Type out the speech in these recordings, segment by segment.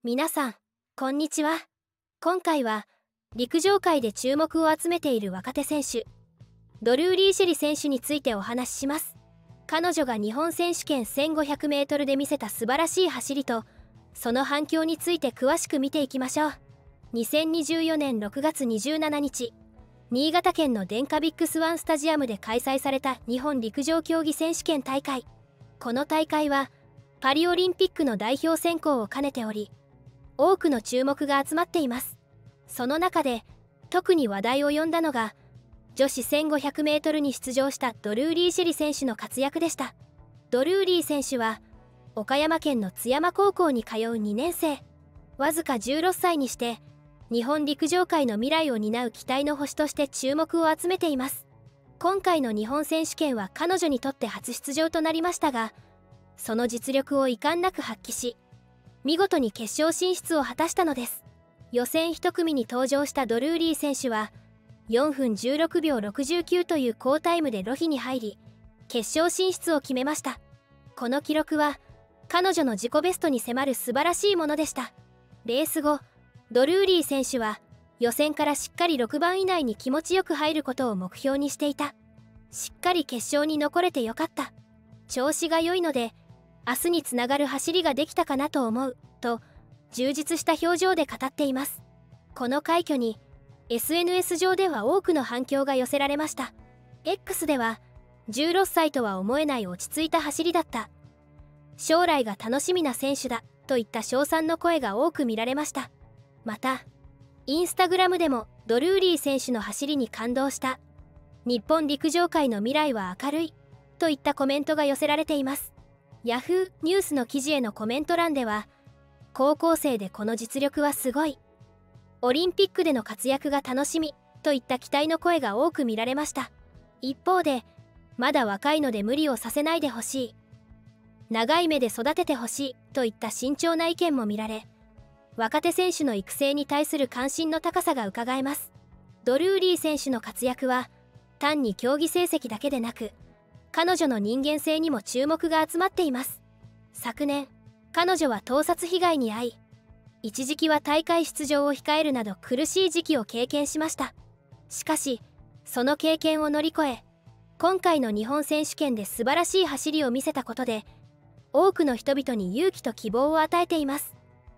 皆さん、こんにちは。今回は、陸上界で注目を集めている若手選手、ドルーリー・シェリ選手についてお話しします。彼女が日本選手権 1500m で見せた素晴らしい走りと、その反響について詳しく見ていきましょう。2024年6月27日、新潟県の電化ビッグスワンスタジアムで開催された日本陸上競技選手権大会。この大会は、パリオリンピックの代表選考を兼ねており、多くの注目が集まっています。その中で特に話題を呼んだのが女子 1500m に出場したドルーリー・シェリ選手の活躍でした。ドルーリー選手は岡山県の津山高校に通う2年生。わずか16歳にして日本陸上界の未来を担う期待の星として注目を集めています。今回の日本選手権は彼女にとって初出場となりましたが、その実力を遺憾なく発揮し、見事に決勝進出を果たしたのです。予選1組に登場したドルーリー選手は4分16秒69という好タイムでロヒに入り、決勝進出を決めました。この記録は彼女の自己ベストに迫る素晴らしいものでした。レース後、ドルーリー選手は予選からしっかり6番以内に気持ちよく入ることを目標にしていた。しっかり決勝に残れてよかった。調子が良いので明日につながる走りができたかなと思うと充実した表情で語っています。この快挙に SNS 上では多くの反響が寄せられました。 X では16歳とは思えない落ち着いた走りだった、将来が楽しみな選手だといった称賛の声が多く見られました。またインスタグラムでもドルーリー選手の走りに感動した、日本陸上界の未来は明るいといったコメントが寄せられています。ヤフーニュースの記事へのコメント欄では、高校生でこの実力はすごい、オリンピックでの活躍が楽しみといった期待の声が多く見られました。一方で、まだ若いので無理をさせないでほしい、長い目で育ててほしいといった慎重な意見も見られ、若手選手の育成に対する関心の高さがうかがえます。ドルーリー選手の活躍は単に競技成績だけでなく、彼女の人間性にも注目が集まっています。昨年、彼女は盗撮被害に遭い、一時期は大会出場を控えるなど苦しい時期を経験しました。しかし、その経験を乗り越え、今回の日本選手権で素晴らしい走りを見せたことで、多くの人々に勇気と希望を与えています。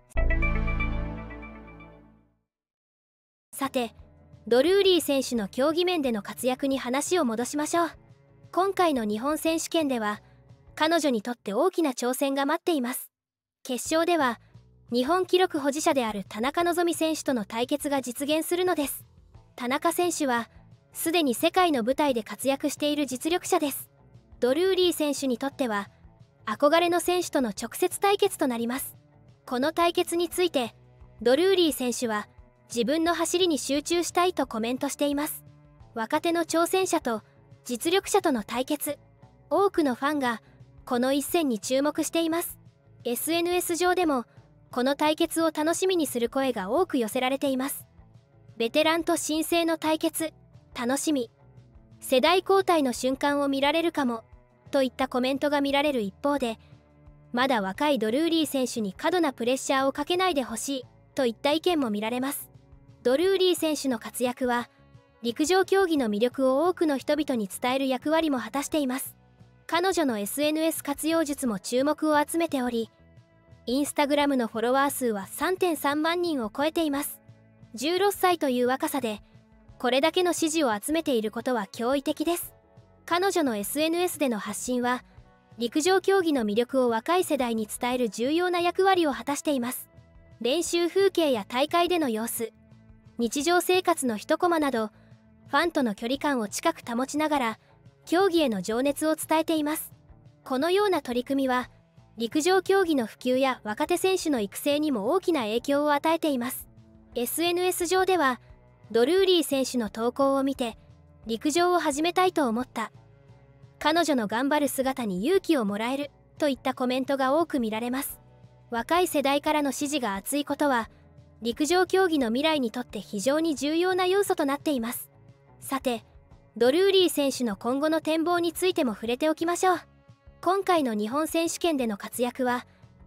さて、ドルーリー選手の競技面での活躍に話を戻しましょう。今回の日本選手権では彼女にとって大きな挑戦が待っています。決勝では日本記録保持者である田中希実選手との対決が実現するのです。田中選手はすでに世界の舞台で活躍している実力者です。ドルーリー選手にとっては憧れの選手との直接対決となります。この対決についてドルーリー選手は自分の走りに集中したいとコメントしています。若手の挑戦者と実力者との対決、多くのファンがこの一戦に注目しています。 SNS 上でもこの対決を楽しみにする声が多く寄せられています。ベテランと新星の対決、楽しみ、世代交代の瞬間を見られるかもといったコメントが見られる一方で、まだ若いドルーリー選手に過度なプレッシャーをかけないでほしいといった意見も見られます。ドルーリー選手の活躍は陸上競技の魅力を多くの人々に伝える役割も果たしています。彼女の SNS 活用術も注目を集めており、インスタグラムのフォロワー数は 3.3 万人を超えています。16歳という若さでこれだけの支持を集めていることは驚異的です。彼女の SNS での発信は陸上競技の魅力を若い世代に伝える重要な役割を果たしています。練習風景や大会での様子、日常生活の一コマなど、ファンとの距離感を近く保ちながら競技への情熱を伝えています。このような取り組みは陸上競技の普及や若手選手の育成にも大きな影響を与えています。 SNS 上ではドルーリー選手の投稿を見て陸上を始めたいと思った、彼女の頑張る姿に勇気をもらえるといったコメントが多く見られます。若い世代からの支持が厚いことは陸上競技の未来にとって非常に重要な要素となっています。さて、ドルーリー選手の今後の展望についても触れておきましょう。今回の日本選手権での活躍は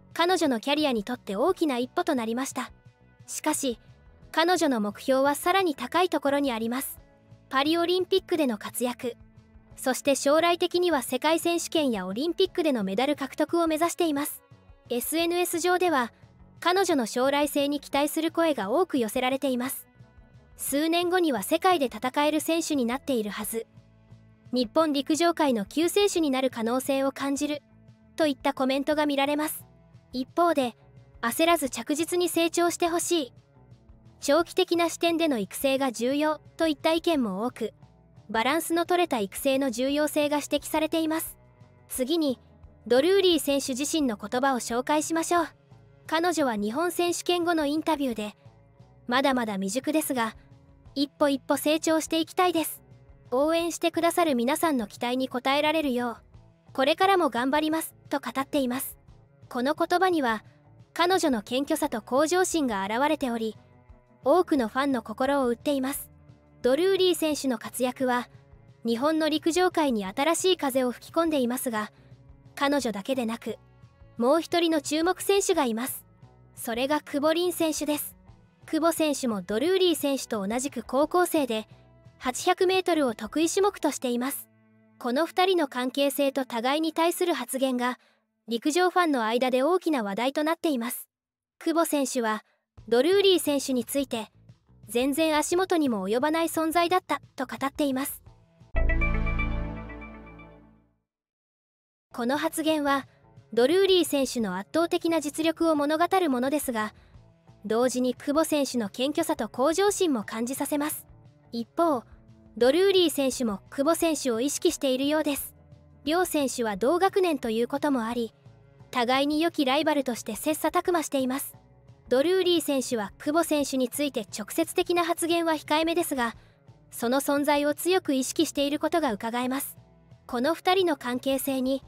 彼女のキャリアにとって大きな一歩となりました。しかし彼女の目標はさらに高いところにあります。パリオリンピックでの活躍、そして将来的には世界選手権やオリンピックでのメダル獲得を目指しています。 SNS 上では彼女の将来性に期待する声が多く寄せられています。数年後には世界で戦える選手になっているはず、日本陸上界の救世主になる可能性を感じるといったコメントが見られます。一方で、焦らず着実に成長してほしい、長期的な視点での育成が重要といった意見も多く、バランスの取れた育成の重要性が指摘されています。次にドルーリー選手自身の言葉を紹介しましょう。彼女は日本選手権後のインタビューで、まだまだ未熟ですが一歩一歩成長していきたいです。応援してくださる皆さんの期待に応えられるようこれからも頑張りますと語っています。この言葉には彼女の謙虚さと向上心が現れており、多くのファンの心を打っています。ドルーリー選手の活躍は日本の陸上界に新しい風を吹き込んでいますが、彼女だけでなくもう一人の注目選手がいます。それが久保凛選手です。久保選手もドルーリー選手と同じく高校生で 800m を得意種目としています。この2人の関係性と互いに対する発言が陸上ファンの間で大きな話題となっています。久保選手はドルーリー選手について全然足元にも及ばない存在だったと語っています。この発言はドルーリー選手の圧倒的な実力を物語るものですが、同時に久保選手の謙虚さと向上心も感じさせます。一方、ドルーリー選手も久保選手を意識しているようです。両選手は同学年ということもあり、互いに良きライバルとして切磋琢磨しています。ドルーリー選手は久保選手について直接的な発言は控えめですが、その存在を強く意識していることがうかがえます。この2人の関係性に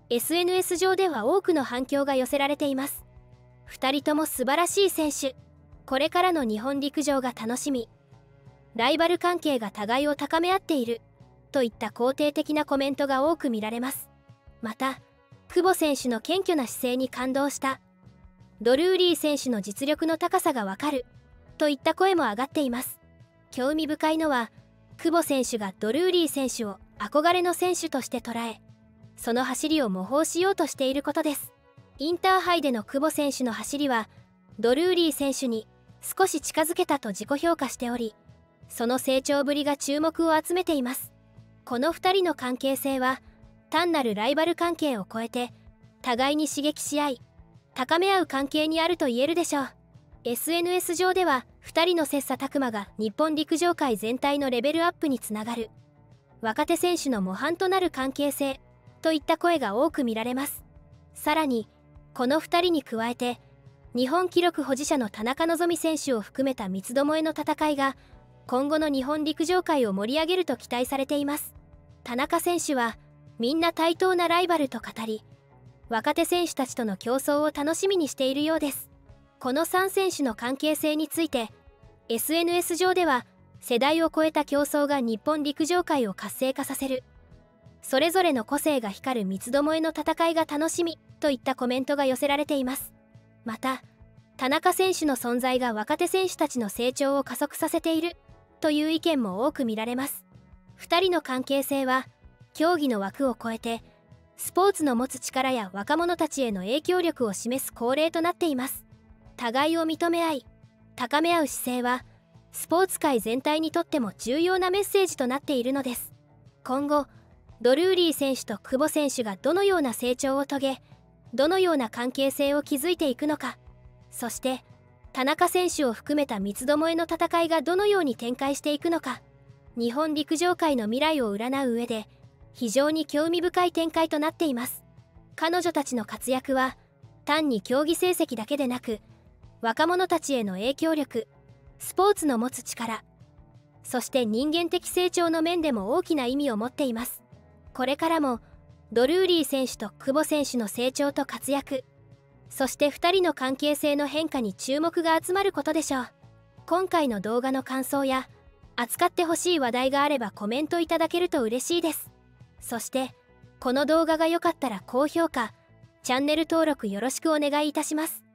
SNS 上では多くの反響が寄せられています。2人とも素晴らしい選手、これからの日本陸上が楽しみ、ライバル関係が互いを高め合っているといった肯定的なコメントが多く見られます。また久保選手の謙虚な姿勢に感動した、ドルーリー選手の実力の高さがわかるといった声も上がっています。興味深いのは久保選手がドルーリー選手を憧れの選手として捉え、その走りを模倣しようとしていることです。インターハイでの久保選手の走りはドルーリー選手に少し近づけたと自己評価しており、その成長ぶりが注目を集めています。この2人の関係性は単なるライバル関係を超えて互いに刺激し合い高め合う関係にあると言えるでしょう。 SNS 上では2人の切磋琢磨が日本陸上界全体のレベルアップにつながる、若手選手の模範となる関係性といった声が多く見られます。さらにこの2人に加えて日本記録保持者の田中希実選手を含めた三つどもえの戦いが今後の日本陸上界を盛り上げると期待されています。田中選手はみんな対等なライバルと語り、若手選手たちとの競争を楽しみにしているようです。この3選手の関係性について SNS 上では世代を超えた競争が日本陸上界を活性化させる、それぞれの個性が光る三つどもえの戦いが楽しみといったコメントが寄せられています。また田中選手の存在が若手選手たちの成長を加速させているという意見も多く見られます。2人の関係性は競技の枠を超えてスポーツの持つ力や若者たちへの影響力を示す恒例となっています。互いを認め合い高め合う姿勢はスポーツ界全体にとっても重要なメッセージとなっているのです。今後ドルーリー選手と久保選手がどのような成長を遂げ、どのような関係性を築いていくのか、そして田中選手を含めた三つどもえの戦いがどのように展開していくのか、日本陸上界の未来を占う上で非常に興味深い展開となっています。彼女たちの活躍は単に競技成績だけでなく、若者たちへの影響力、スポーツの持つ力、そして人間的成長の面でも大きな意味を持っています。これからもドルーリー選手と久保選手の成長と活躍、そして2人の関係性の変化に注目が集まることでしょう。今回の動画の感想や扱ってほしい話題があればコメントいただけると嬉しいです。そしてこの動画が良かったら高評価、 チャンネル登録よろしくお願いいたします。